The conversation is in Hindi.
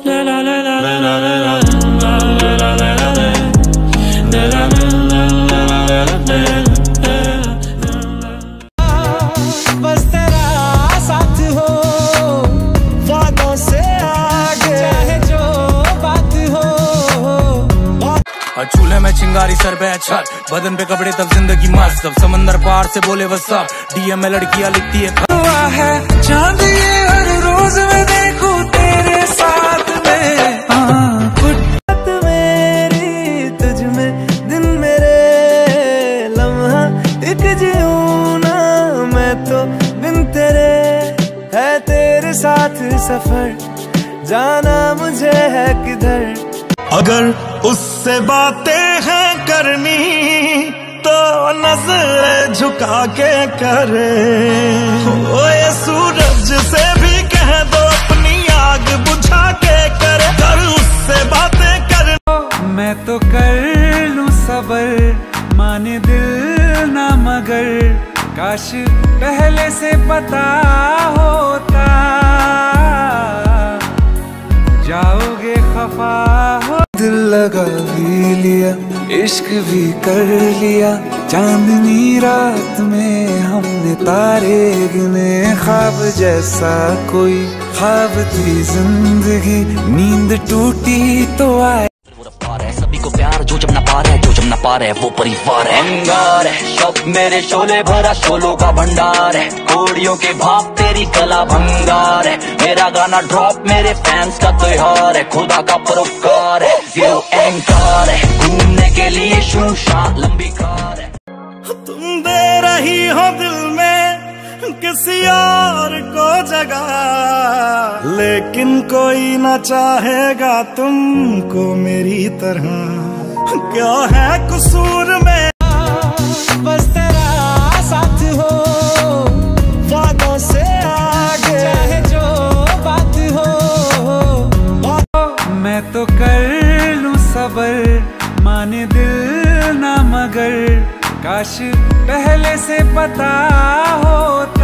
बस तेरा साथ हो, वादों से आगे चाहे जो बात हो। चूल्हे में चिंगारी सर पे छत, बदन पे कपड़े तब जिंदगी मस्त, तब समंदर पार से बोले वो सब। डीएम में लड़कियां लिखती है चांद ये हर रोज में देखूं तेरे साथ में, फुटपाथ मेरी तुझ में, दिन मेरे लम्हा एक जीऊं ना मैं तो बिन तेरे, है तेरे साथ सफर, जाना मुझे है किधर। अगर उससे बातें हैं करनी तो नजर झुका के करे, ये सूरज से भी कह दो अपनी आग बुझा के करे, कर उससे बातें कर। मैं तो कर लूं सबर, माने दिल ना मगर, काश पहले से पता होता, जाओगे खफा हो। दिल लगा भी लिया, इश्क भी कर लिया, चांदनी रात में हमने तारे गिने, ख्वाब जैसा कोई ख्वाब थी जिंदगी, नींद टूटी तो आए। सभी को प्यार जो जब ना पा रहा है, जो जब ना पा रहा है वो परिवार है। अंगार है शब्द मेरे शोले भरा, शोलों का भंडार है, कोड़ियों के भाप तेरी कला भंगार है, मेरा गाना ड्रॉप मेरे फैंस का त्योहार है, खुदा का परोपकार है, ये अहंकार है, घूमने के लिए शूशान लंबी कार है। तुम दे रही हो दिल में किसी और को जगह, लेकिन कोई न चाहेगा तुमको मेरी तरह, क्या है कसूर में। बस तेरा साथ हो, वादों से आगे चाहे जो बात हो। मैं तो कर लूं सबर, माने दिल ना मगर, काश पहले से पता होता,